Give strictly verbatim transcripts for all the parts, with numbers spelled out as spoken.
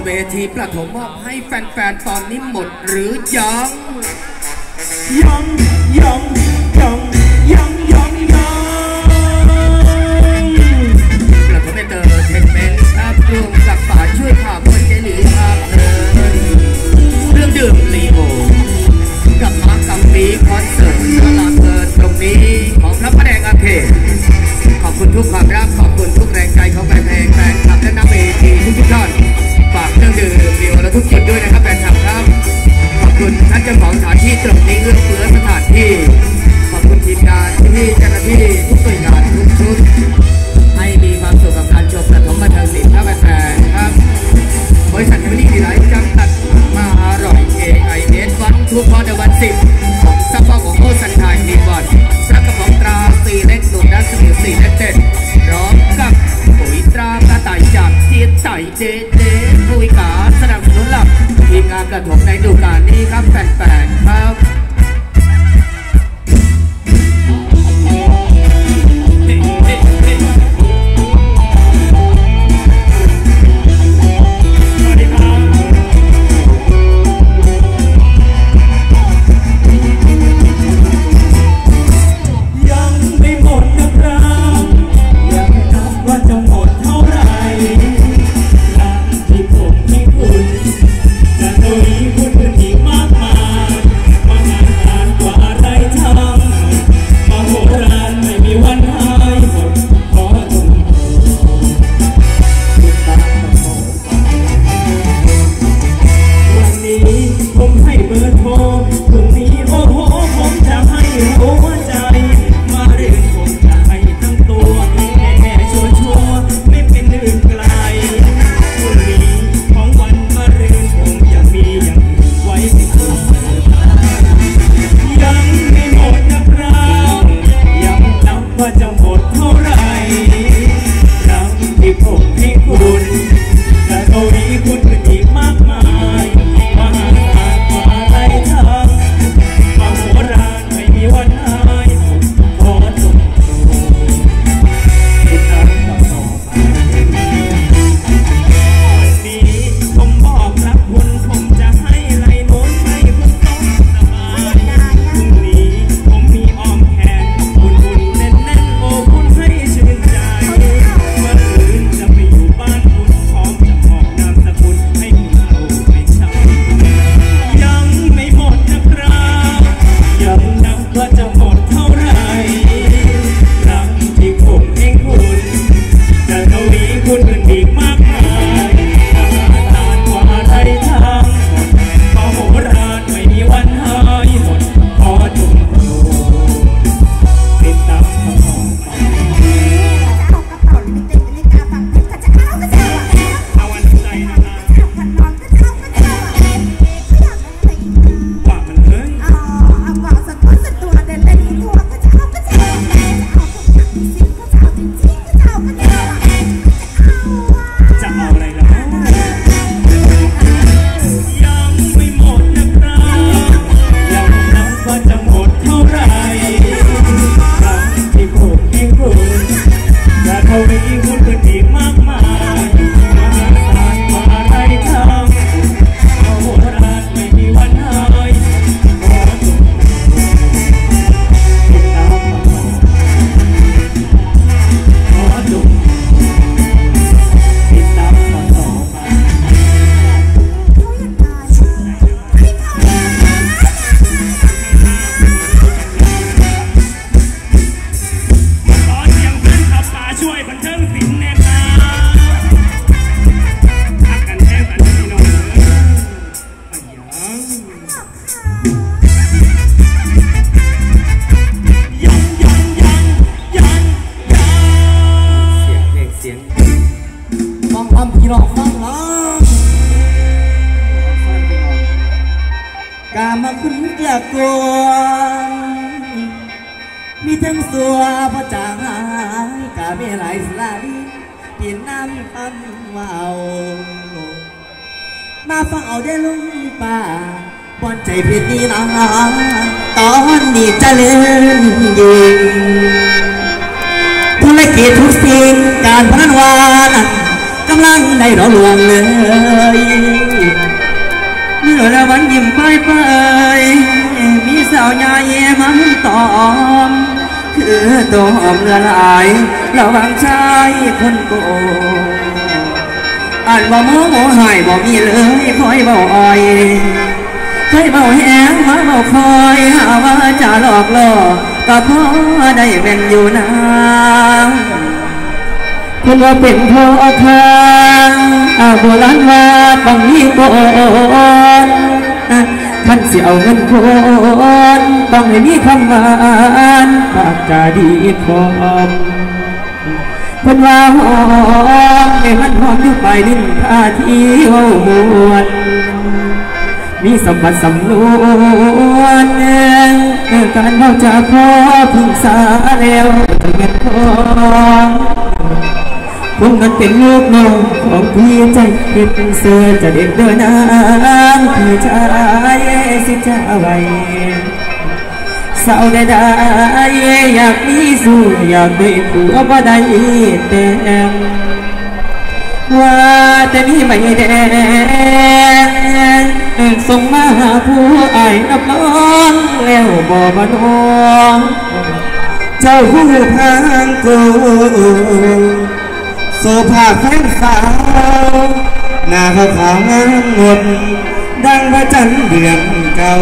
เวทีประถมมอบให้แฟนๆตอนนี้หมดหรือยังยังยังยังยังยังยังประถมเตอร์เทนเมนต์ครับรวมกับป่าช่วยข่าวคนเจหลีครับเเรื่องดื่มลีโอกับมากัมปีคอนเสิร์ตตลาดเกิดตรงนี้ของพระประแดงอาเขตขอบคุณทุกความรักขอบคุณทุกแรงใจของแฟนเพลงแฟนคลับและนักเวทีทุกท่านฝากเครื่องดื่มลีโอและทุกจุดด้วยนะครับแฟนคลับครับขอบคุณท่านเจ้าของสถานที่ตรงนี้เอื้อเฟื้อสถานที่ขอบคุณทีมงานที่เจ้าหน้าที่ทุกหน่วยงานทุกชุดให้มีความสุขกับการชมประถมบันเทิงศิลป์ครับแฟนๆครับบริษัทเทเลดีไลท์จำกัดมาอร่อยเอไอเอสวันทุกพอเดวันสิบของซัพพอร์ตของโอสันไทยดีบอลพระกระป๋องตราสีเล็กหนุนดัสมิลสีเล็กเด็ดพร้อมกับปุ๋ยตรากระต่ายจากเจี๊ยบใส่เจ๊เจ๊ปุ๋ยขาสนับสนุนหลักทีมงานกระถมในฤดูกาลนี้ครับแฟนๆครับกามาคุ้นเกลือกลัวมีทั้งสัวพระจางหายกาไม่ไหลสลายเปลี่ยนน้ำคำว่าเอามาฟังเอาได้ลุงป่าบอนใจเพียรนี้นะตอนนี้จะเล่นยิงธุรกิจทุกสิ่งการพนันวานกำลังได้รอลวงเลยอมเลือหลายระวังชายคนโกอ่านบ่โมโมหายบ่มีเลยคอยบ่อ่อยเคยเบาแหงมาเบาคอยหาว่าจะหลอกล่อก็พอได้แม่นอยู่นางคุณว่าเป็นพ่อทางอาโบราณว่าต้องมีก่อนท่านสิเอาเงินคนต้องให้มีคำหวานปากจาดีคอมคุณว่าหอมให้มันหอมอยู่ปลายลิ้นท่าที่เว้ามวนมีสมบัติสำนวนการเล่าจากพ่อพึ่งสาแล้วจะเงินทองคุณนั้นเป็นลูกน้องของพี่ใจเป็นเสือจะเด็กเดินน้ำพี่ชายสิจะไว้สาวได้ได้อยากมีสู้อยากได้ผัวบ่ได้แต่งว่าแต่นี่ไม่แดงส่งมาหาผู้อายนับน้องแล้วบ่มาน้องเจ้าผู้พังกูโซภาแฟนสาวหน้าขาวขาวงามงดดังพระจันทร์เดือนเก่า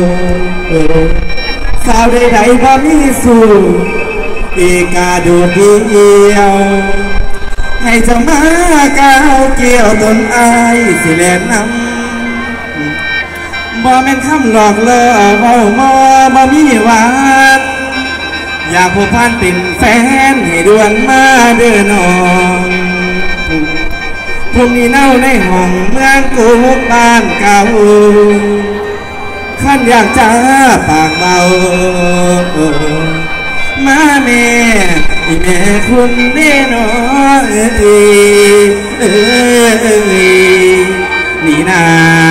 สาวใดๆบ่มีสู้อีกาโดดเดียวให้จะมาก้าวเกี่ยวตนอายสิแลนนำบ่แม่นคำหลอกล่อเว้ามอบ่มีหวานอยากผู้พันเป็นแฟนให้ด่วนมาเดินน้องพรุ่งนี้เน่าในห้องเมืองกูบ้านเก่าขั้นอยากจะปากเบามาแม่อีแม่คุณเด้นอเอ้ยเอ้ยนี่นา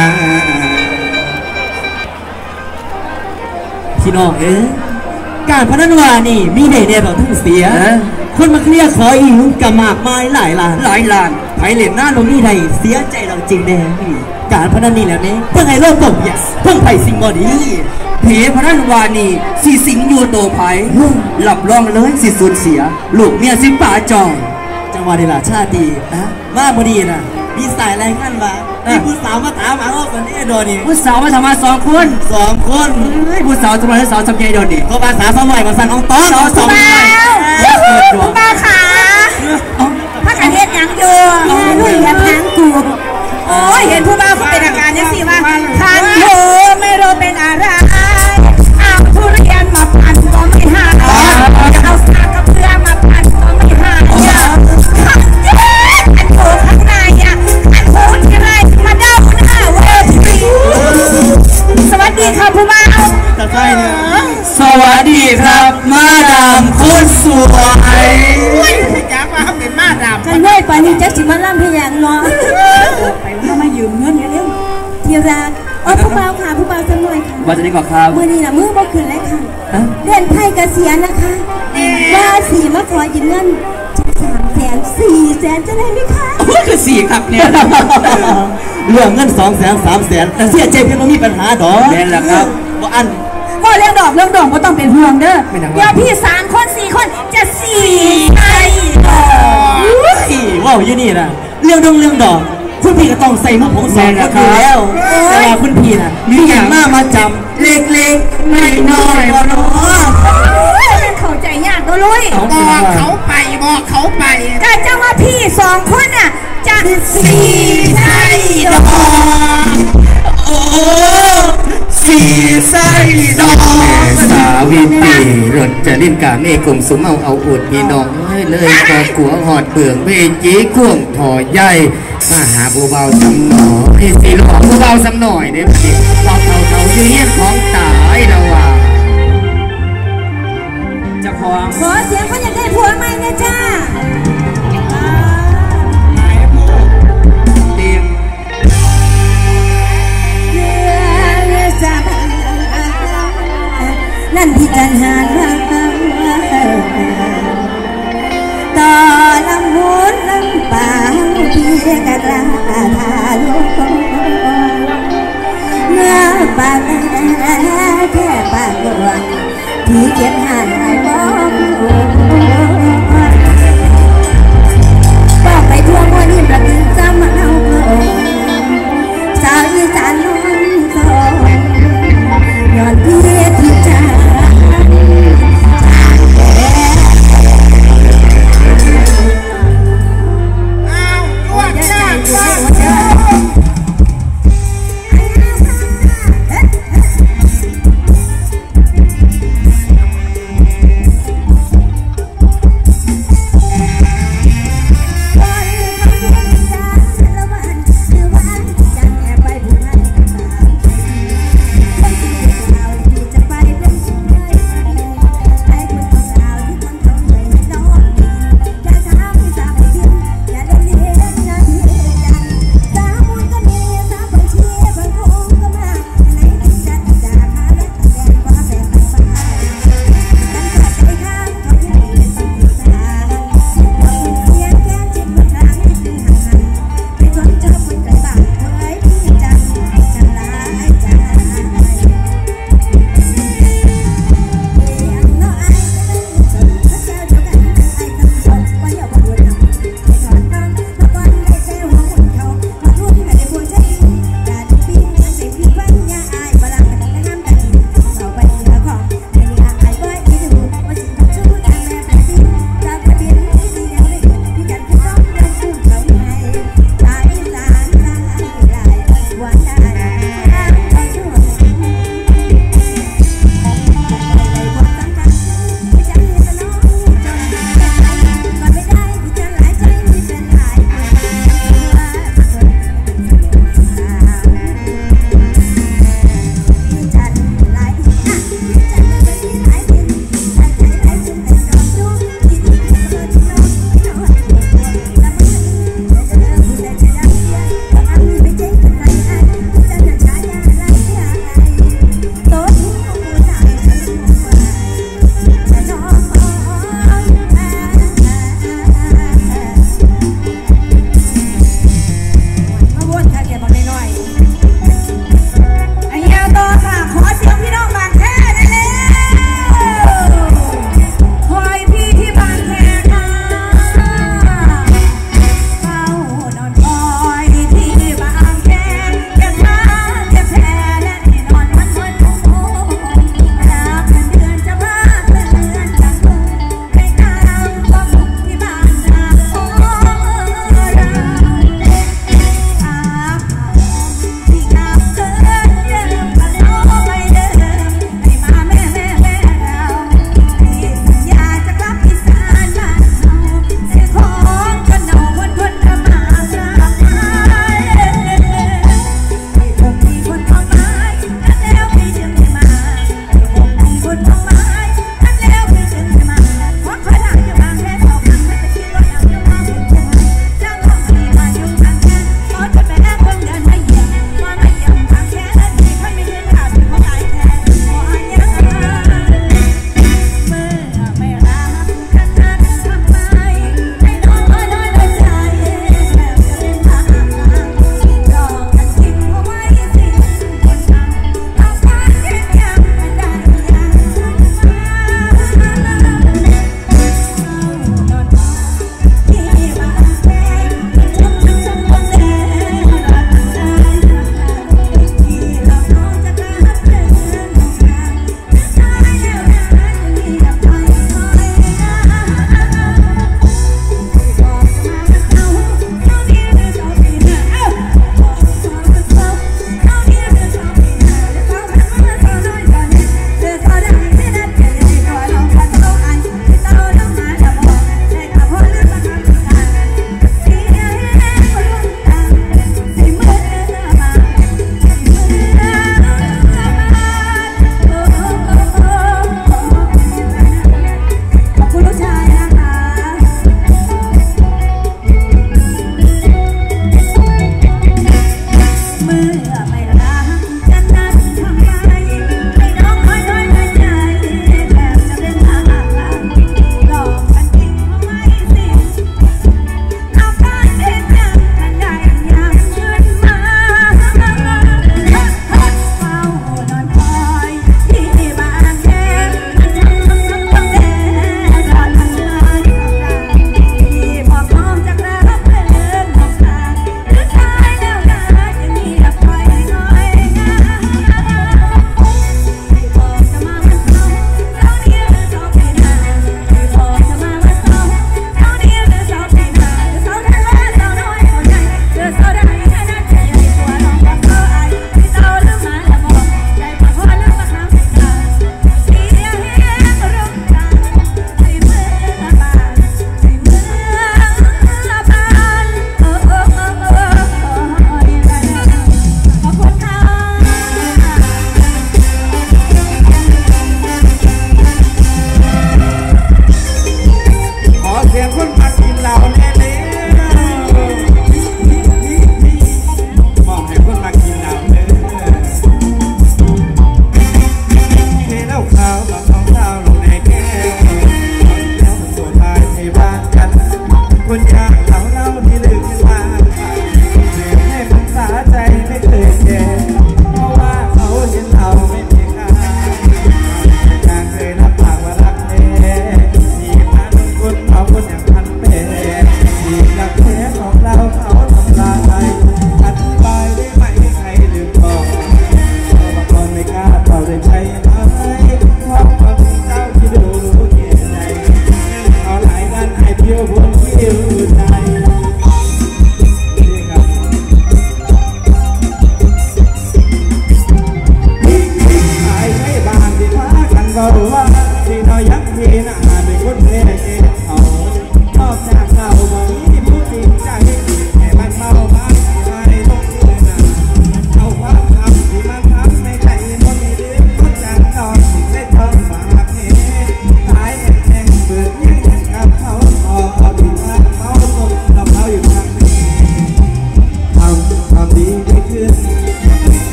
พี่น้องเอ้ยการพนันวานี่มีเดเดแบบทั้งเสียคนมาเคลียร์ขออีหุ่นกับหมากไม้หลายล้านหลายล้านไผเล่นหน้าลงนี่ใดเสียใจเราจริงแน่การพนันนี่แหละเนี่ยเพื่อให้โลกตกอย่าเพื่อไผ่สิ่งบ่ดีเพพนันวานี่สิสิงอยู่โตไผ่หลับรองเลยสิสูญเสียลูกเมียสิป่าจองจังหวะเดลาชาตินะมาบดีนะมีสายอะไรงั้นวะมีผู้สาวมาถามหาว่าคนนี้โดนนี่ผู้สาวมาทำมาสองคนสองคนเฮ้ยผู้สาวจำนวนสาวจำใหญ่โดนนี่เขาภาษาสมัยภาษาของต้อนสาวสองคนคุณป้าขาพระขันเฮ็ดยังอยู่ลุยแค่ทางกูโอ้ยเห็นผู้บ้าเขาเป็นอาการยังสิว่าคันโหไม่รู้เป็นอะไรเอาทุเรียนมาปั่นก็ไม่หายเอาสากกระเบือมาปั่นก็ไม่หายขันเย็นอันโหข้างในอ่ะอันโหที่ไรมาเด้าหน้าเวทีสวัสดีค่ะผู้บ้าสวัสดีครับมาดามคนสวยจ้าว่าเป็นมาดามกันเลยไปนี่แจ็คสิมาล่ำพี่อย่างเนาะไปว่ามายืมเงินเร็วทีรักอ๋อผู้เบาค่ะผู้เบาสักหน่อยค่ะว่าจะได้ก่อนครับเมื่อนี้นะมือบ่ขึ้นเลยค่ะเล่นไพ่เกษียณนะคะว่าสี่มาขอยืมเงินสามแสนสี่แสนจะได้ไหมคะคือสี่ครับเนี่ยเรื่องเงินสองแสนสามแสนเสียใจเพียงไม่มีปัญหาดอกแน่แหละครับว่าอันว่าเรื่องดอกเรื่องดอกก็ต้องเป็นห่วงเด้อเดี๋ยวพี่สามคนสี่คนจะสี่ไอ้ดอกว้าวยี่นี่นะเรื่องดองเรื่องดอกคุณพี่ก็ต้องใส่มุกผงสองอยู่แล้วแต่ว่าคุณพี่น่ะมีอย่างหน้ามาจำเล็กๆไม่น้อยก็น้อยเข้าใจยากตัวลุยบอกเขาไปบอกเขาไปก็จะว่าพี่สองคนน่ะจะสี่ไส้ดอกโอ้สี่ไส้ดอกสาวิตรีรถจะลิ้นกาเมฆมสมเอาเอาอุดมีน้องเลยก็กัวหอดเปลืองเบจีข่วงถอใหญ่มาหาผู้เบาสำหน่อยสิหลอกผู้เบาสำหน่อยเนี่ยพี่เราเท่าเท่ายืนของตายเราว่าจะพอขอเสียงเขาอยากได้ผัวไหมเนี่ยจ้านั่นที่จันหาต่อลำหูลำป่าพี่กะกระทาลุเมื่อปากแค่ปากหลวงที่เก็บหายบอก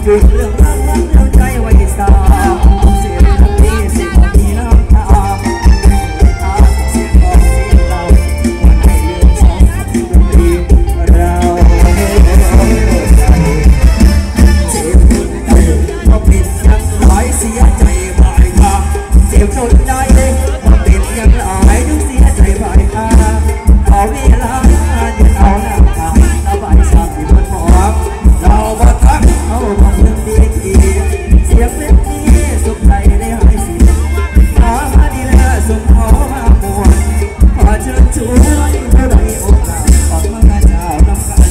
พูดเรื่องรักรักแล้วใจไว้สาเสียงทันทีเสียงของพี่น้ำตาตาเสียงของเสียงเราวันให้เรื่องสองดนตรีเราใจเจ็บคนใจพอผิดยังหลายเสียใจบายทางเจ็บจนได้เลยพอผิดยังหลายต้องเสียใจบายทางขอเวลาเดินเอาหน้าทางระบายสับที่มันหอมเราบ่ทักเอาบอกเรื่องดีดีเสียงเพลงนี้สุขใจได้หายเสียขอมาดีละสุขขอมาปวดขอเชิญชวนเมื่อไรโอกาสออกมาเจ้าน้ำกัน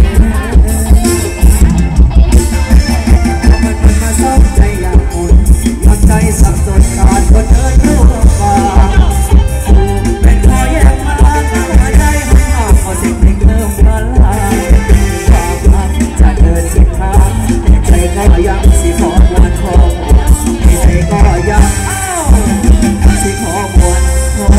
มันมันมาซ้อมใจอยากอุ่นอยากใจสับสนขาดคนเดินโลกฟ้าเป็นพอแยกมาเข้ามาได้ห้องขอเสียงเพลงเริ่มละลายความรักจะเดินสิทางแต่ใจก็ยังสิขอมวนขอไม่ใจก็ยังสิขอมวนขอ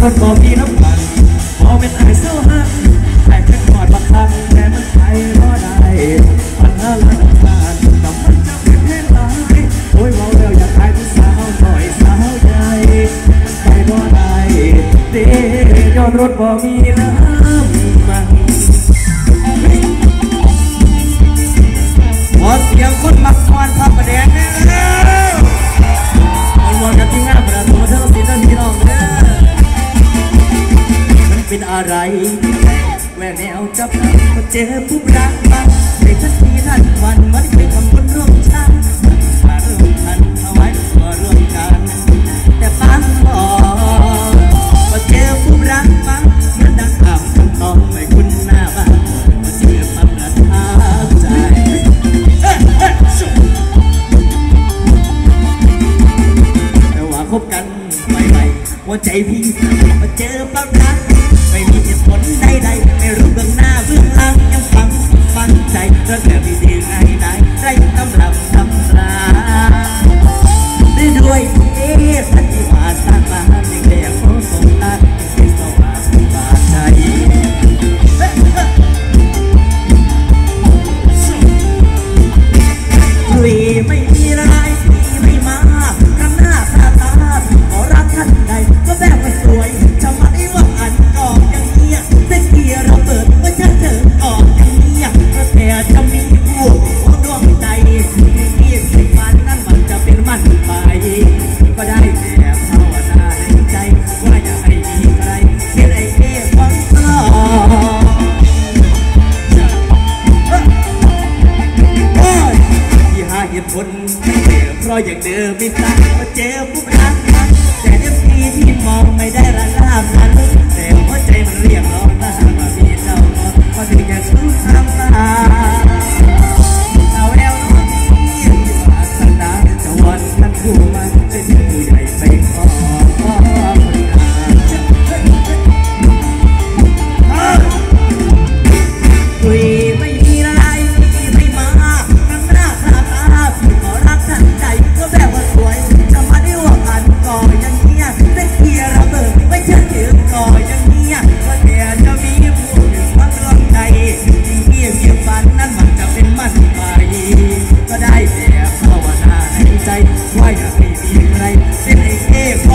ถบ่มีน้ำมันพอเป็นไอ้เศร้าหักไอ้แค่กอดบักคันแต่มันไปรอได้ปัญหาละน้ำตาลกับมันจะเป็นแค่ตายโอ้ยเมาแล้วอยากตายที่สาวหน่อยสาวใหญ่ไปบ่ได้เด้ยอดรถบ่มีน้ำมันขอเสียงคนมักมวนพระประแดงเนี่ยมันมวนกันที่งานประตูเท่าสิท่านพี่น้องเด้อมันเป็นอะไรแหวกแนวจับก็เจอผู้รักบ้างในทันทีทันวันมันเคยทำคนร่วมชาติมาเริ่มทันเอาไว้มาร่วมกันแต่ปังบอกก็เจอผู้รักบ้างมันดังคำคำตอบไม่คุ้นหน้าบ้างก็เจอความประทับใจแต่ว่าคบกันไม่ไหวหัวใจพี่มาเจอความรักไม่มีเหตุผลใดๆไม่รู้เบื้องหน้าเบื้องหลังยังฟังฟังใจรักแบบดีๆง่ายได้ไรตำรับตำราได้ด้วยเอ๊ะปฏิมาสร้างมาในแดงของสมตาที่เข้ามาบาดใจคุยไม่มีอะไรไม่มาข้างหน้าตาตาขอรักท่านใดก็แบบมันสวยจะมาได้ว่าอันออกอย่างเงี้ยเส้นเกียร์เราเปิดก็จะเจอออกอย่างเงี้ยก็แต่จะมีผู้ของดวงใจที่สิบวันนั้นมันจะเป็นมันไปก็ได้แต่ภาวนาในใจว่าอย่าให้มีใครเสียไอ้เอ๋ฟังตลอดที่หาเหตุผลเพราะอย่างเดิมไม่ต่างมาเจอผู้รักแต่เดี๋ยวทีที่มองไม่ได้ระลาบนั้นแต่หัวใจมันเรียกร้องถ้าหากว่ามีเจ้าก็ถึงจะสู้ทำตาเอาแววน้องนี่อยู่อาสนะจะวันนั้นคู่มันเป็นผู้ใหญ่ไปขอคนตาคุยไม่มีอะไรไม่มาข้างหน้าตาตาขอรักท่านใจก็แบบว่าสวยจะมาได้ว่ากันก่ออย่างเงี้ยเส้นเกียร์ระเบิดไม่เชื่อถือก่ออย่างเงี้ยก็แต่จะมีผู้หนึ่งมาร่วมใจที่เงียบเงียบฝันนั้นมันจะเป็นมันไปก็ได้แต่ภาวนาในใจว่าอย่าให้มีใครเส้นไอ้เอ๋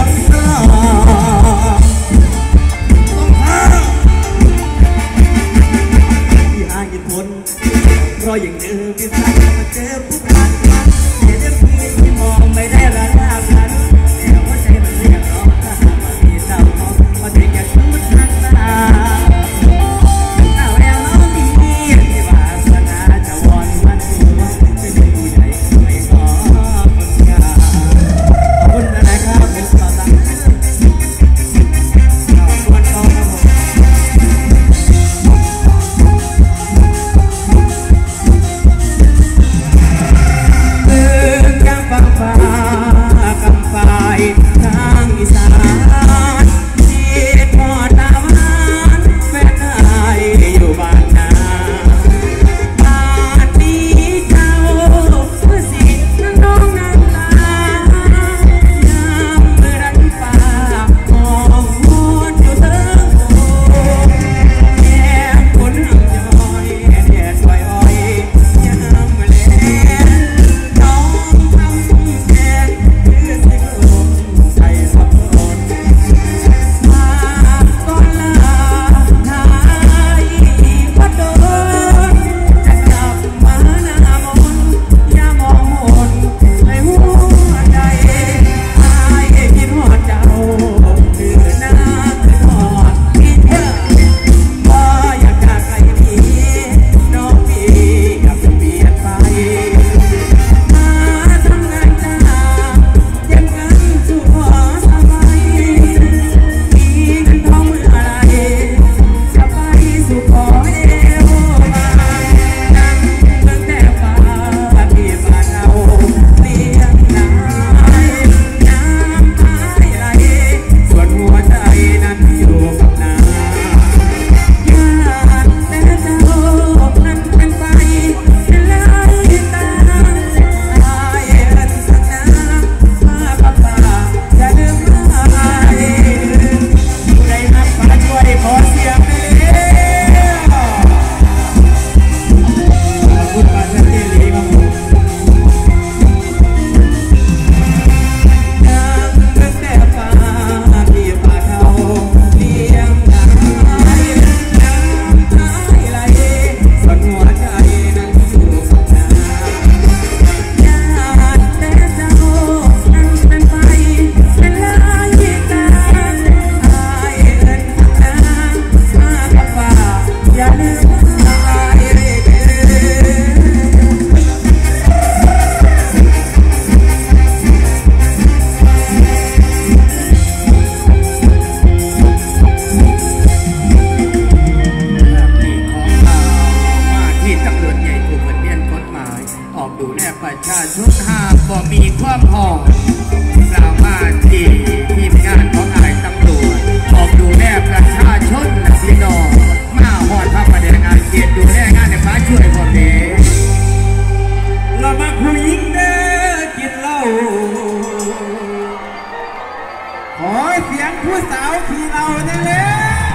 สียงผู้สาวขี่เราเนี่ยเลย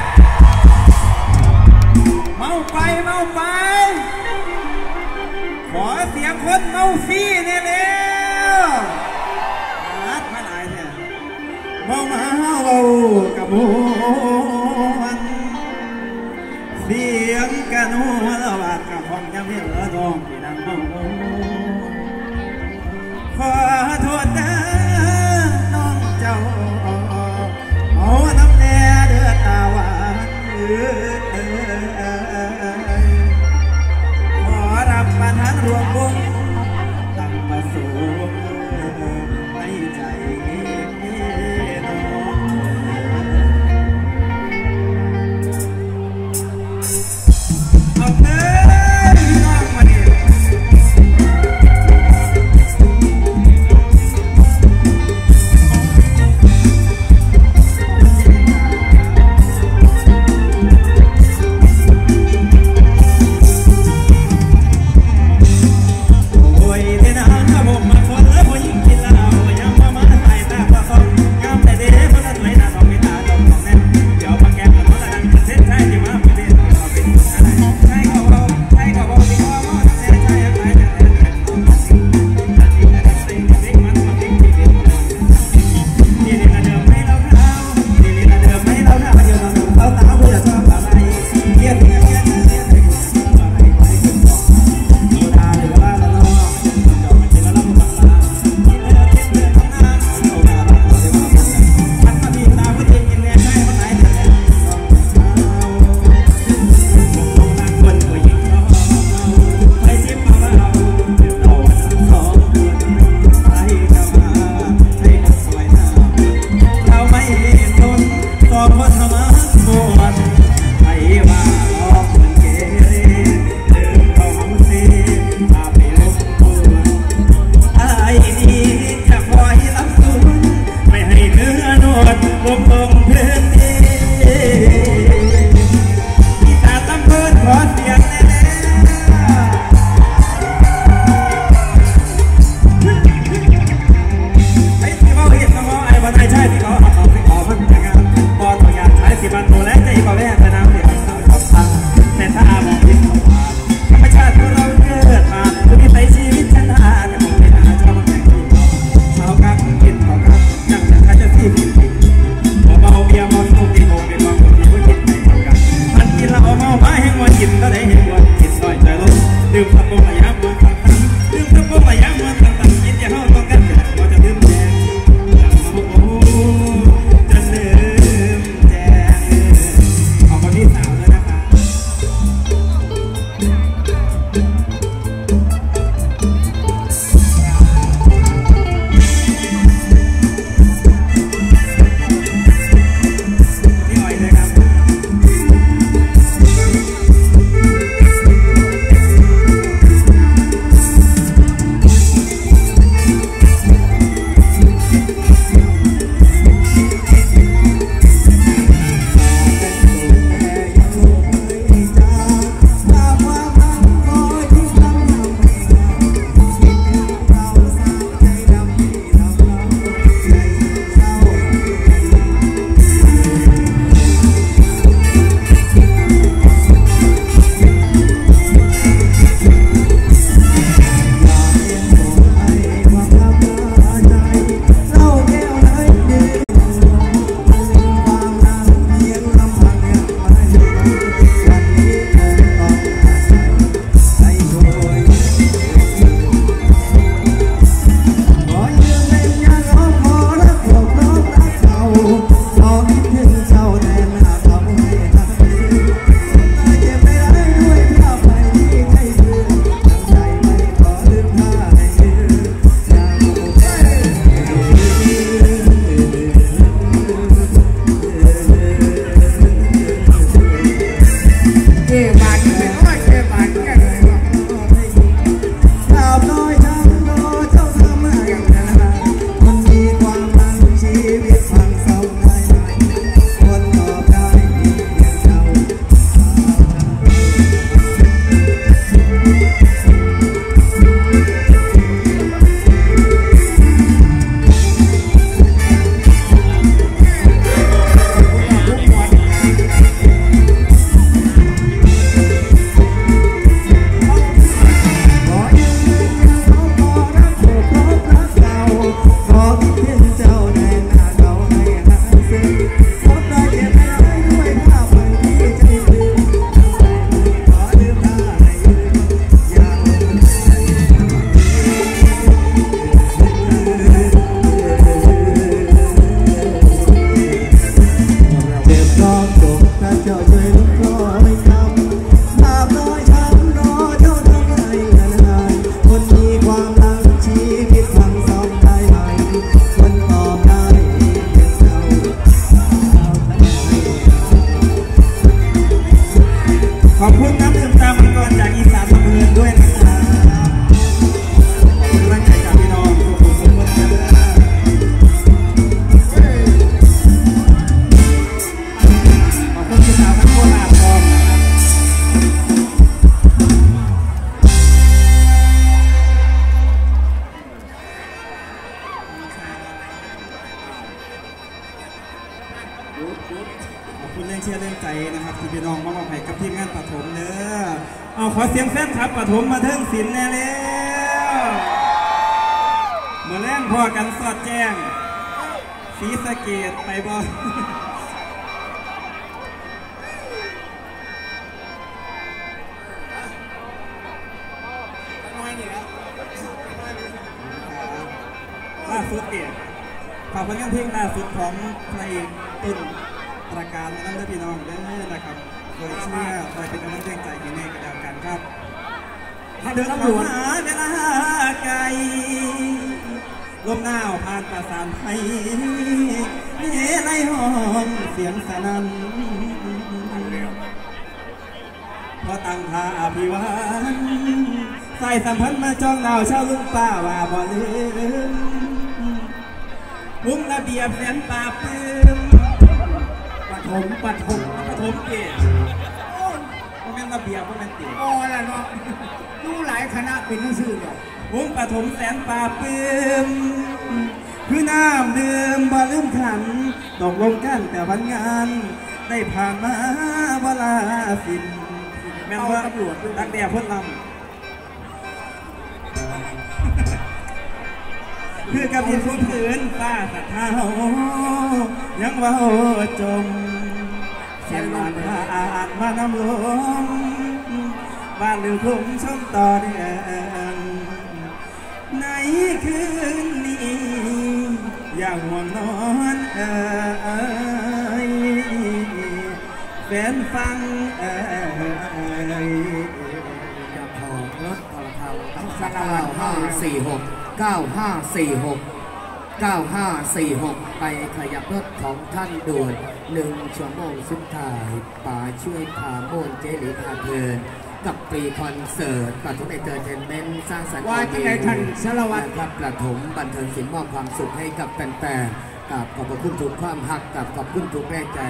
เมาไปเมาไปขอเสียงคนเมาฟรีเนี่ยเลยนัดมาไหนเนี่ยเมามาเมากับมวนเสียงกันหัวละวาดกับห้องยังเพียงละน้องที่นั่งเมาขอโทษนะน้องเจ้าเอาน้ำแน่เดือดตาหวานขอรับประทานรวมวงตั้งประสูงในใจน้องเอาเถิดน้องมาดิเบาขอบคุณแรงเชียร์แรงใจนะครับที่พี่น้องมามอบให้กับทีมงานปฐมเด้อเอาขอเสียงแฟนครับปฐมมาเทิงศิลป์แน่แล้วเมื่อแรงพอกันสอดแจ้งศรีสะเกษไปบ่ล่าสุดเดียฝากผลงานเพลงล่าสุดของเพลงตุนประการนั่นเด้อพี่น้องเด้อนะครับโดยเชื่อโดยเป็นกำลังใจให้แน่กันแล้วกันครับถ้าเดินเข้าหาเวลาไกลลมหนาวผ่านประสานไทยเฮ้ไล่ห้องเสียงสนั่นพอตั้งท่าอภิวานใส่สัมพันธ์มาจ้องดาวชาวลุงป้าว่าบ่ลืมมุ้งระเบียบแสนปราบปลื้มปฐมปฐมปฐมเกียรติโอ้ยมันระเบียบมันเกียรติโอ้ละเนาะดูหลายคณะเป็นหนังสือเนี่ยวงปฐมแสนปราบปลื้มคือน้ำดื่มบ่ลืมขันตกลงกันแต่วันงานได้ผ่านมาเวลาสิ้นแม่งว่าตำรวจรักแด่พ้นลำคือกับดินพื้นผืนฟ้าสัตว์เท้ายังว่าโอ้จมเสียงมันผ่านมานำลมบ้านหรือคงช่องต่อเดือนในคืนนี้อย่าห่วงนอนเอ่ยแฟนฟังเอ่ยจะพอรถพลพังตั้งเก้าห้าสี่หกเก้าห้าสี่หกเก้าห้าสี่หกไปขยับรถของท่านด่วนหนึ่งชั่วโมงสุดท้ายป่าช่วยพาโมนเจลิพาเพลินกับฟรีคอนเสิร์ตปฐมเอนเตอร์เทนเมนต์สร้างสรรค์ว่าที่ไหนท่านสารวัตรครับปฐมบันเทิงศิลป์มอบความสุขให้กับแฟนๆกับขอบคุณทุกความหักกับขอบคุณทุกแรงใจ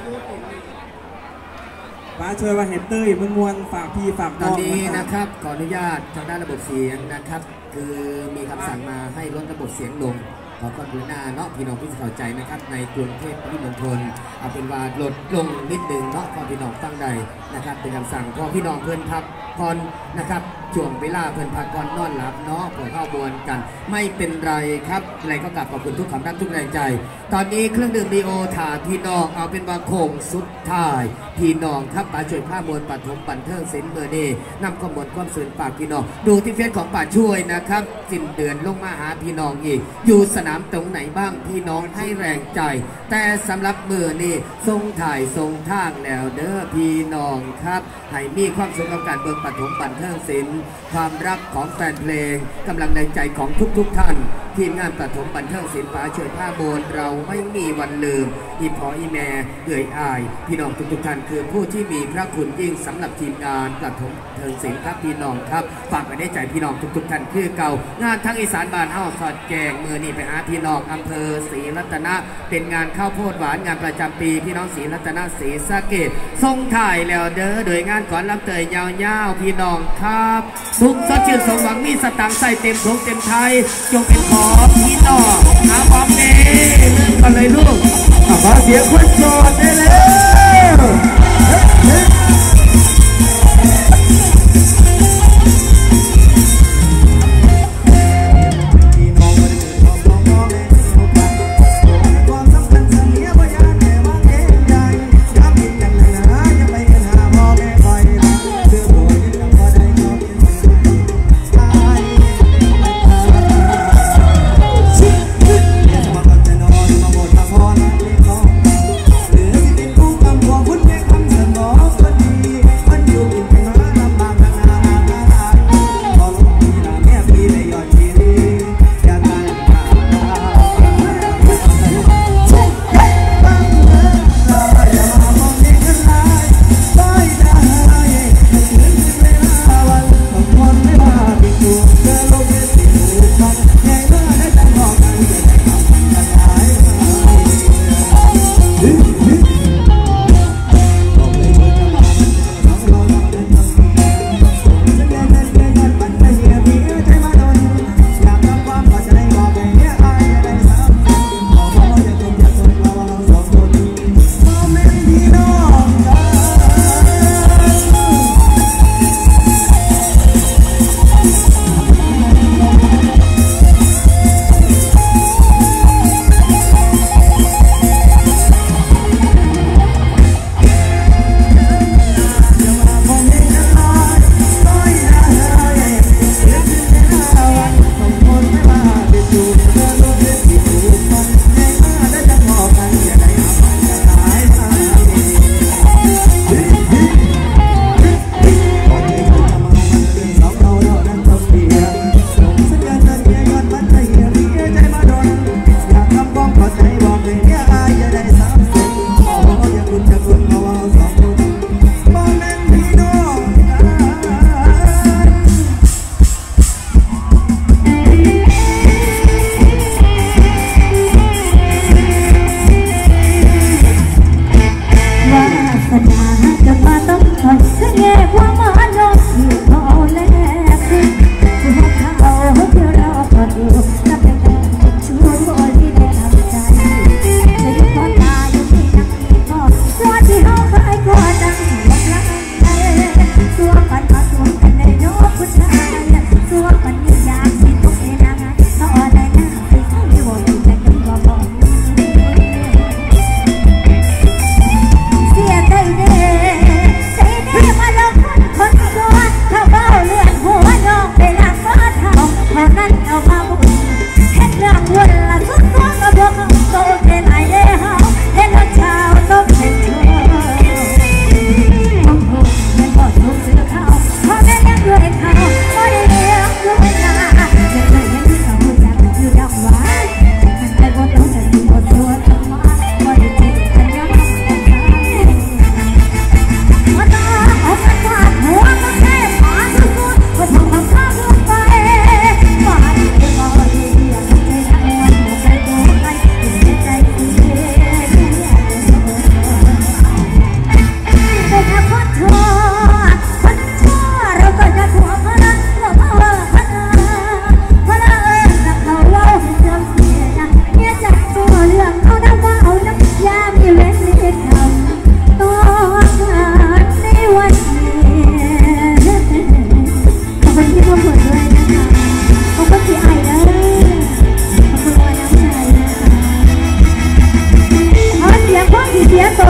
ป้าช่วยว่าเห็นเต้ยมันมวนฝากพี่ฝากตอนนี้นะครับขออนุญาตทางด้านระบบเสียงนะครับคือมีคำสั่งมาให้ลดระบบเสียงลงขอความกรุณาเนาะพี่น้องที่เข้าใจนะครับในกรุงเทพปริมณฑลเอาเป็นว่าลดลงนิดนึงเนาะพอพี่น้องฟังได้นะครับเป็นคำสั่งพอพี่น้องเพื่อนพักผ่อนนะครับช่วงเวลาเพื่อนพักผ่อนนอนหลับเนาะผลเข้าบวนกันไม่เป็นไรครับอะไรก็กลับขอบคุณทุกคำรักทุกแรงใจตอนนี้เครื่องดื่มดีโอถาพี่น้องเอาเป็นว่าโค้งสุดท้ายพี่น้องครับป่าช่วยผ้ามวลปฐมบันเทิงศิลป์เบอร์เดย์นำข้อมูลความสื่อปากพี่น้องดูที่เฟซของป่าช่วยนะครับสิ้นเดือนลงมาหาพี่น้องอีกอยู่สนามตรงไหนบ้างพี่น้องให้แรงใจแต่สำหรับเมื่อนี้ทรงถ่ายทรงทางแล้วเด้อพี่น้องครับให้มีความสุขกับการเบิ่งปฐมบันเทิงศิลป์ความรักของแฟนเพลงกำลังในใจของทุกๆท่านทีมงานปฐมบันเทิงศิลป์ป่าช่วยผ้าโบนเราไม่มีวันลืมอีพออีแม่เอื่อยอายพี่น้องทุกๆท่านคือผู้ที่มีพระคุณยิ่งสำหรับทีมงานปฐมเทิงศิลป์ครับพี่น้องครับฝากไว้ในใจพี่น้องทุกๆท่านคือเก่างานทั้งอีสานบ้านเฮาสอดแจงมือนี่ไปหาพี่น้องอำเภอศรีรัตนะเป็นงานข้าวโพดหวานงานประจำปีพี่น้องศรีรัตนะศรีสะเกษทรงถ่ายแล้วเด้อโดยงานก่อนลำเตยยาวๆพี่น้องครับทุกสดชื่นสมหวังมีสตังค์ใส่เต็มถุงเต็มไทยจงเป็นของพี่น้องหาความเน่เรื่องกันเลยลูกขอเสียงคนโสดได้แล้ว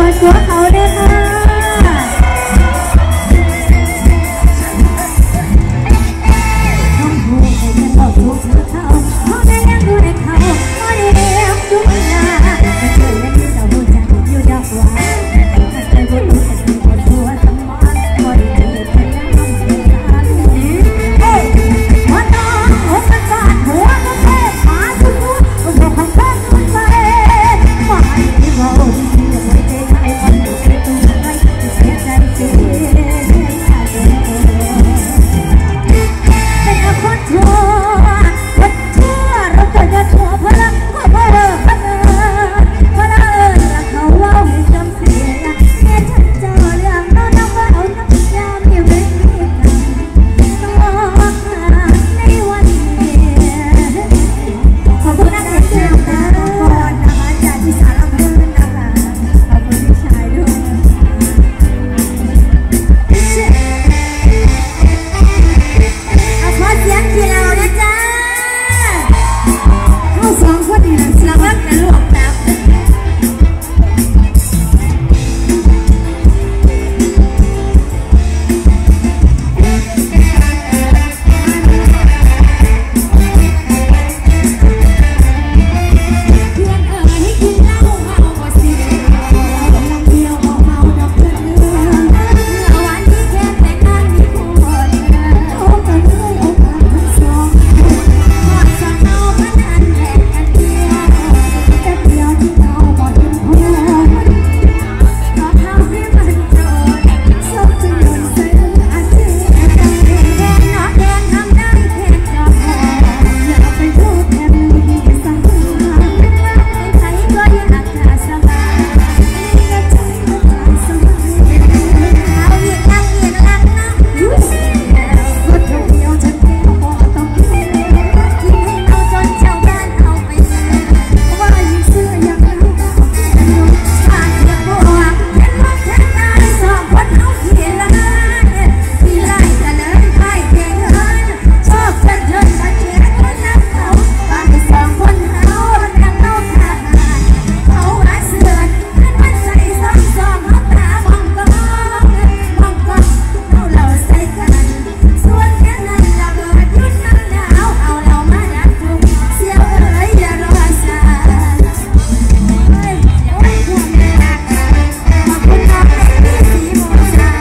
ดตัวเขาด้วยค่ะน้องผู้ให้ฉันบอกทุกเขาเพราะได้ยังด้วยเขาเพราะได้เลี้ยงทุกนาจะเจอและที่เราหูจักอยู่ดอกหวานถ้าเคยพูดแต่เป็นคนหัวสมองพอได้เจอเธอแล้วน้องเสียใจเฮ้ยหัวน้องหัวกระสานหัวกระเทศหาทุกทุกบอกของเธอคุณไปมาให้เราดีๆไว้ใจใครวันไหนใจตัวใครเสียใจเสียเป็นคนชั่วคนชั่วเราควรจะชั่วเพราะรักเพราะเพราะเลิกเพราะเลิกเพราะเลิกรักเขาว่าให้จำเสียแค่ฉันเจอเรื่องน้องน้องว่าเอาน้ำยาไม่เว้นกันต้องรอในวันนี้ขอบคุณนักเรียนเจ้าก่อนนะคะจากที่สารพัดนะคะขอบคุณพี่ชายด้วยเอาขอเสียงที่เรานะจ๊ะเข้าสองคนนี่นะสลับกันหลวงตาเพื่อนเอ๋ยให้กินเหล้าเมาบ่สิลำเดียวบ่เมาดอกเพื่อนเอ๋ยเมื่อวันที่แค่แต่งงานมีคนโอ้กันเลยโอ้กันทั้งสองพอสักเอาพนันแข่งกันเดียวแต่เดียวที่เราบ่เห็นพ้นก็ทำให้มันโจรสมจริงโดนใส่อาเจียนแดงเนาะแดงทำได้แค่จอดแอย่าไปพูดแทนมีสังหารใครๆก็อยากจะสบายนี่ก็ใจก็ใจสบายเอาอีกลังอีกลังนะยูสิก็เดียวฉันแค่พอต้องเลี้ยงกินให้เอาจนชาวบ้านเอาไปว่ายิ่งเสื้อยังเอาชาติจะบวกเห็นว่าแค่ตายสองคนเอาขี้ละขี้ไล่กันเลยไพ่เก่งเงินชอบกันเถิดมาเชียร์คนนั้นเขาบ้านสองคนเขาดังเอาขาดเขาหาเสือขึ้นมันใส่สองสองเขาตามองก็มองมองก็เอาเราใส่กันส่วนแค่นั้นเราเกิดยุ่นน้ำหนาวเอาเรามาดักจุ่มเสียวเอ๋ยอย่ารอสายเฮ้ยโอ้ยความรักขอบคุณน้องเอ็มพี่สีโมชา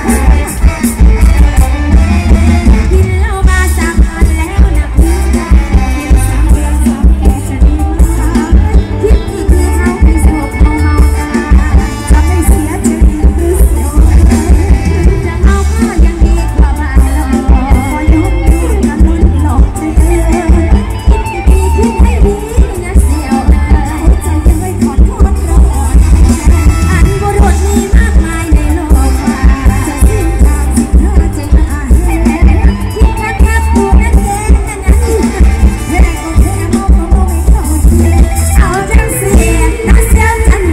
กินเหล้ามาสามวันแล้วนะเพื่อนกินสามเดือนสามแก่จะดีมากคิดอีกทีเขาไปสบเอาเมาตาจะไม่เสียใจหรือเสียจะเอาก็ยังดีกว่าบ้านเราพอยกมือกันลุ้นหลอกใจเธอคิดอีกทีคิดให้ดีนะเสียวใจยังไม่ขอโทษเราอันบุรุษมีมากมายในโลกว่าจะสิ้นทางสิ้นเธอใจมาเห็นคิดแค่แค่ปูนั่นเองนั่นนั่นแค่ก็แค่มองมองไม่เข้าใจเอาจังเสียน้าเสียจัน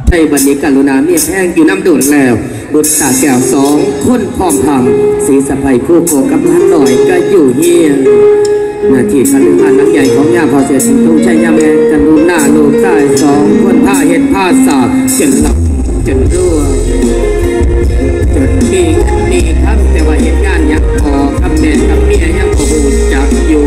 ในบัดนี้กรุณาเมียแพงอยู่น้ำโดดแล้วบุตรสาแก้วสองคนพร้อมทำสีสะพายผู้โกกับร้านหน่อยก็อยู่เฮียหน้าที่คฤหาสน์น้ำใหญ่ของย่าพอเสร็จต้องใช้ย่าแม่กันรูหน้าลูกใต้สองคนผ้าเห็ดผ้าสาบจนหลับจนรั่วจนมีมีครับแต่ว่าเหตุงานยังพอครับแม่กับเมียยังพอหูจักอยู่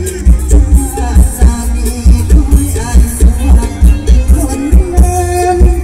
เ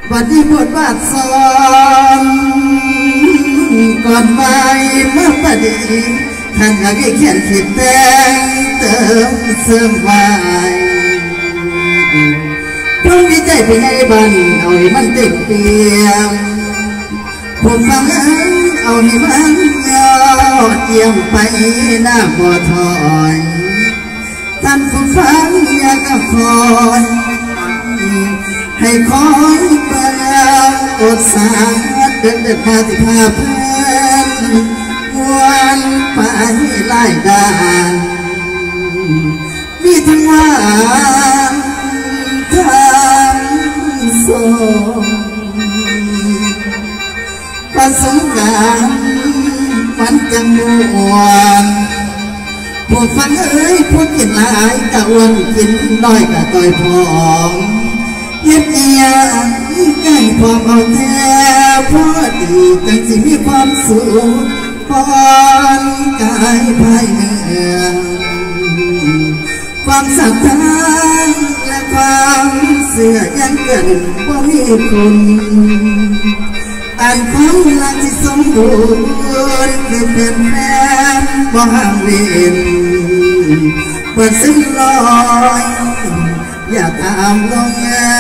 วันนี้บทบาทสอนก่อนไปเมื่อประดีท่านก็ได้เขียนขีดแต่งเติมเสริมไว้พร้อมวิจัยไปในบ้านเอาให้มันเต็มเปี่ยมผมฟังเอาให้มันยอดเยี่ยมไปหน้าบ่ถอยท่านผู้ฟังอยากคอยให้คอยเปิดอดสาเดินเดินมาที่พาเพื่อนวันไปไล่ด่านมีทั้งวันทั้งสองวันสงกรานต์วันจังมวนผู้ฟังเอ้ยพูดกินหลายกะอ้วนกินน้อยกะต่อยพองเย็บเอียงใกล้ความเอาแท้พอดีจังสิมีความสุขปอนกายภายเนื้อความศรัทธาและความเสื่อยังเกินว่ามีคุณอันความรักที่สมบูรณ์คือเป็นแม่บ่ห่างเวียนเปิดซึ้งลอยอย่าตามลงแง่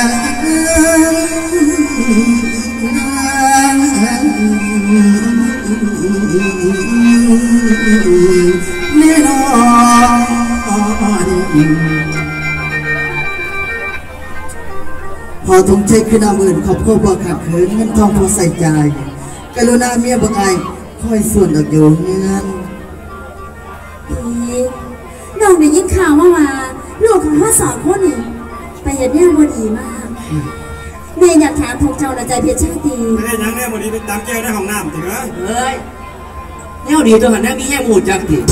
แน่นอนพอทงเช็คขึ้นเอาเงินขอบครัวบ่ขาดเขินเงินทองพอใส่ใจกรุณาเมียบ่ไอคอยส่วนดอกโยงเงินน้องได้ยินข่าวว่ามาลูกของพ่อสองคนนี่ไปเห็นแม่บดีมากแม่อยากถามพวกเจ้าละใจเพชรชาติไม่ได้ยังแม่บดีไปตามแก้วในห้องน้ำถึงเหรอเฮ้ยแนวดีตัวหันแนวมีแง่หมูจักดิ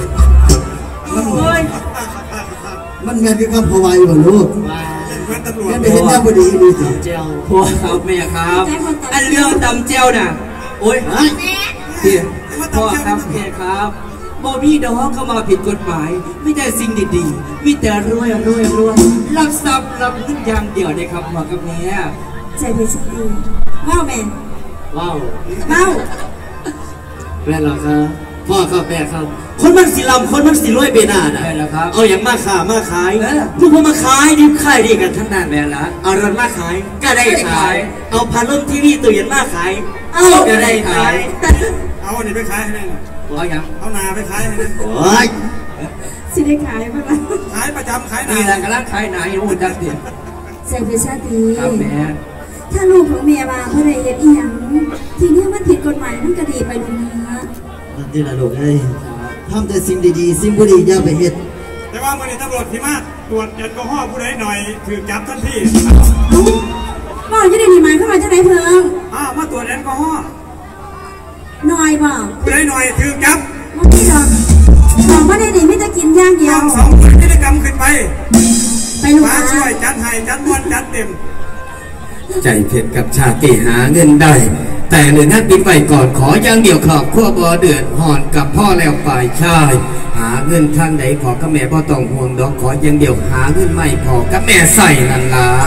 มันงานที่ข้าพอไว้บ่ลูกแม่ไปเห็นแม่บดีดูสิเจ้าพ่อครับแม่ครับอันเรื่องตำเจ้าน่ะโอ้ยเฮียพ่อครับแม่ครับบอบี้ดอกเข้ามาผิดกฎหมายไม่แต่สิ่งดีๆมีแต่รวยรวยรวยรับทรัพย์รับเงินอย่างเดียวเลยครับพ่อกับแม่ใจเพชรดีว้าวแม่ว้าวว้าวแม่หรอครับพ่อครับแม่ครับคนมันสิลำคนมันสิรวยเบนาน่ะเอาอย่างมาขามาขายลูกพ่อมาขายดิบขายดีกันทั้งนั้นแม่ละเอารถมาขายก็ได้ขายเอาพัดลมทีวีตู้เย็นมาขายเอาก็ได้ขายเอาอันนี้ไปขายให้ได้ว่าอย่างเอานาไปขายให้ได้โอ้ยสิได้ขายป่ะล่ะขายประจำขายนานี่แหละกำลังขายนาอยู่จักเดียวใจเพชรดีครับแม่ถ้าลูกของเมียมาเพราะอะไรเห็นอีหยังทีนี้มันผิดกฎหมายนั่นก็ดีไปดูนะนั่นที่ละลูกเอ้ยทำแต่สิ่งดีๆสิ่งบุรีอย่าไปเฮ็ดแต่ว่าเมื่อนี้ตำรวจที่มาตรวจแอลกอฮอล์ผู้ใดหน่อยถือจับทันทีบอกจะได้มีหมายเข้ามาจะไหนเพิ่งอ้าวมาตรวจแอลกอฮอล์หน่อยบอกผู้ใดหน่อยถือจับไม่ได้หรอกบอกว่าได้หนีไม่จะกินย่างเดียวสองคนกิจกรรมขึ้นไปไปลูกมาช่วยจัดให้จัดมวนจัดเต็มใจเพชรกับชาติหาเงินได้แต่เรื่องนั้นปิดไว้ก่อนขออย่างเดียวขอบขั้วบ่เดือดหอนกับพ่อแล้วฝ่ายชายหาเงินทางไหนพอกับแม่พ่อต้องห่วงดอกขออย่างเดียวหาเงินไม่พอกับแม่ใส่นั่นล่ะ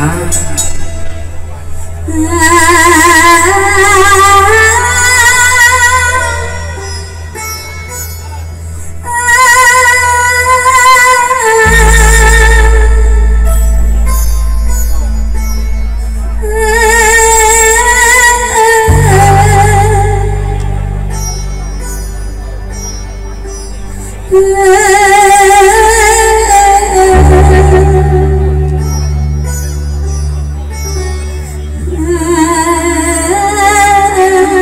Uh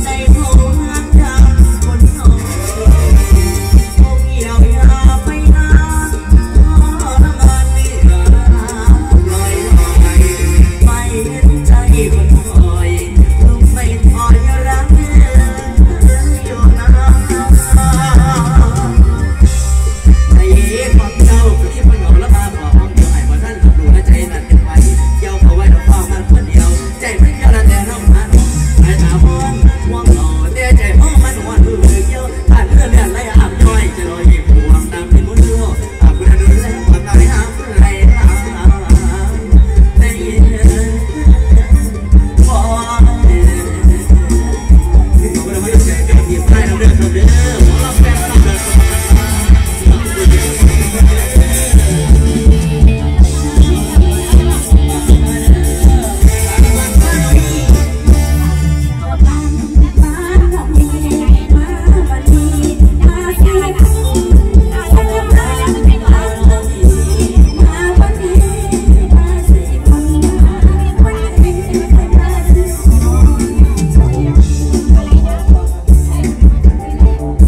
เ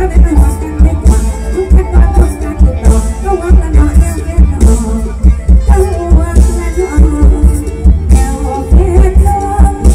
ได้มาหวังกันไม่กว่าทุกขั้นตอนของการติดต่อก็หวังละนอแนวแน่นอนก็หวังละนอแนวแน่นอน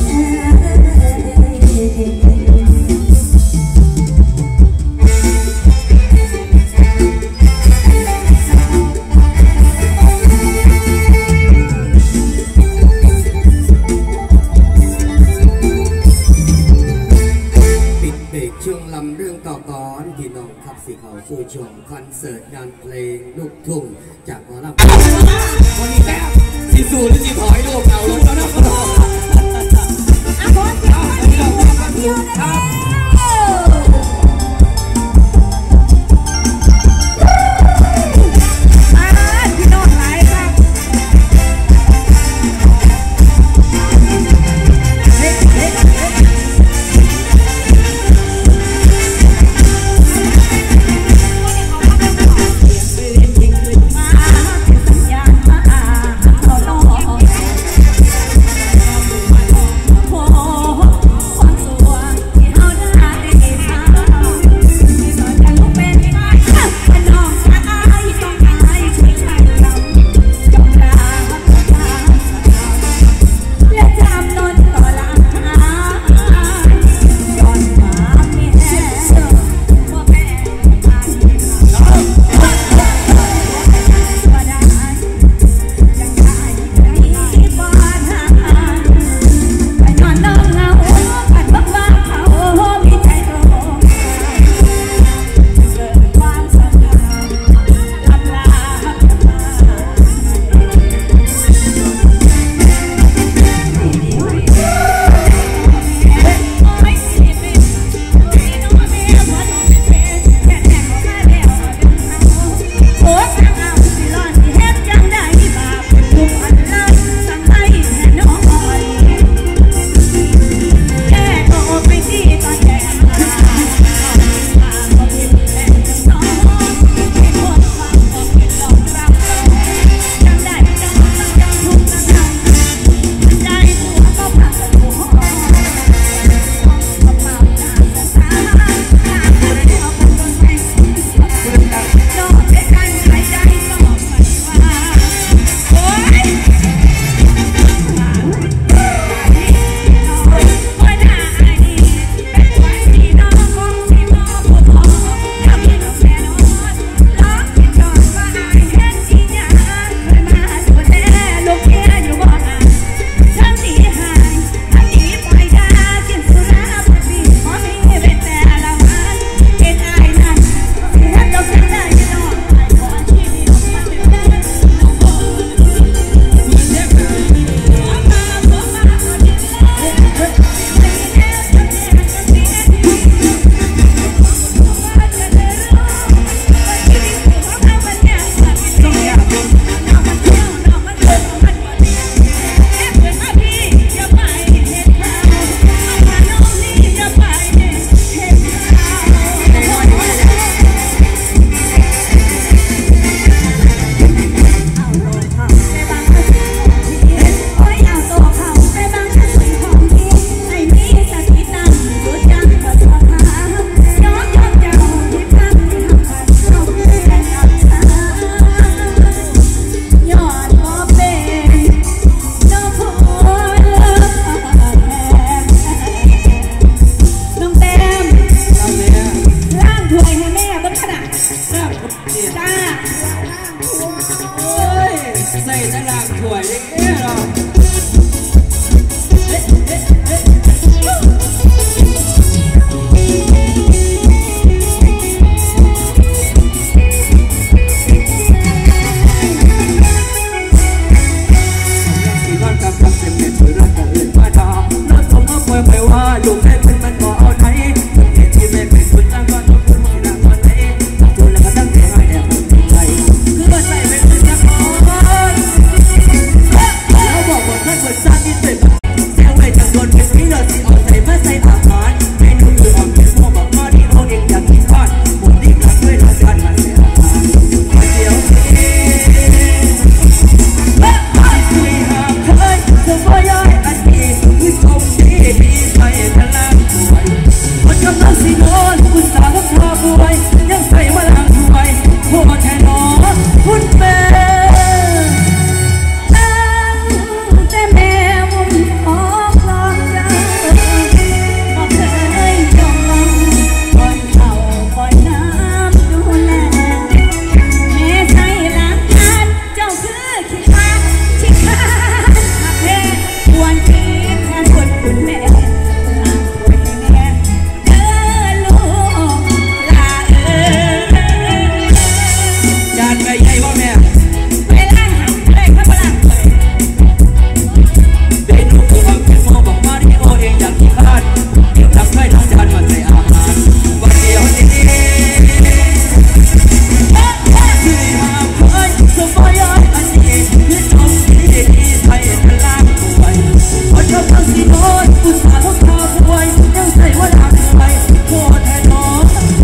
ช่วงลำเรื่องต่อก่อนพี่น้องครับสิเขาสู่ชมคอนเสิร์ตงานเพลงลูกทุ่งจากหมอลำวันนี้แบบสิสูหรือสิถอยลูกเอาลงแล้วนะอ่ะบอสเดี๋ยวเดี๋ยวเดี๋ยวพี่น้องหลายครับเฮ้ยเฮ้ยความสวยเอาได้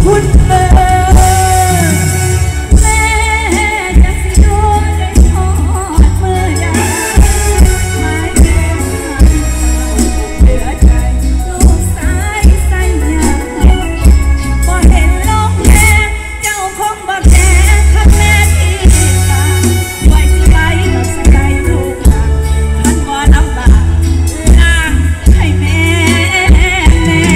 คุณเอ๋ยแม่จะสิโดนได้ทอดเมื่อใดไม่แค่เหลือใจลูกสายใส่ยาบ่เห็นลงแม่เจ้าคงบ่แก่คันแม่ที่ตาไว้สิไว้สิไว้ลูกหลานท่านบ่ลำบากล้างให้แม่แน่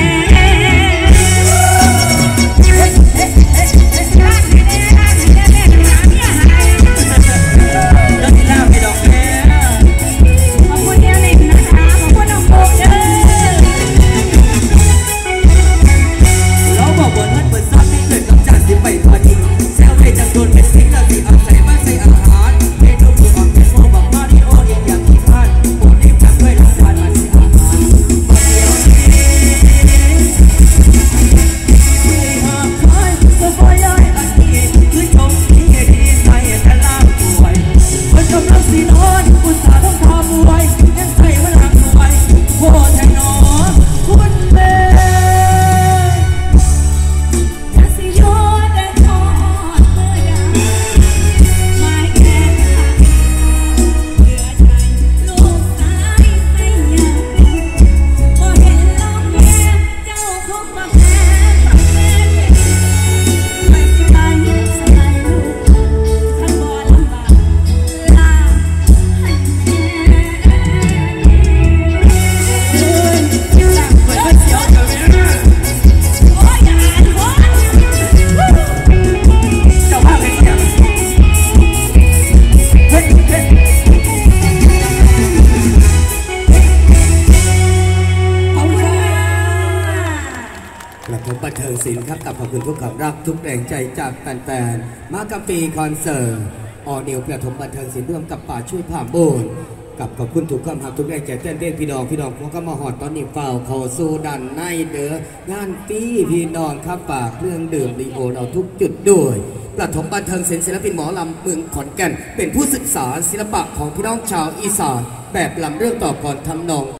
บันเทิงศิลป์ครับกับขอบคุณทุกความรักทุกแรงใจจากแฟนๆมากับปีคอนเสิร์ตออนิวประถมบันเทิงศิลป์ร่วมกับป่าช่วยผ่าโบนกับขอบคุณทุกความหักทุกแรงใจเต้นเต้นพี่น้องพี่น้องพวกก็มาหอดตอนนี้เฝ้าเขาสู้ดันในเด้องานปีพี่น้องครับฝากเรื่องดื่มรีโอเราทุกจุดด้วยประถมบันเทิงศิลป์ศิลปินหมอลำเมืองขอนแก่นเป็นผู้ศึกษาศิลปะของพี่น้องชาวอีสานแบบลำเรื่องต่อก่อนทำนอง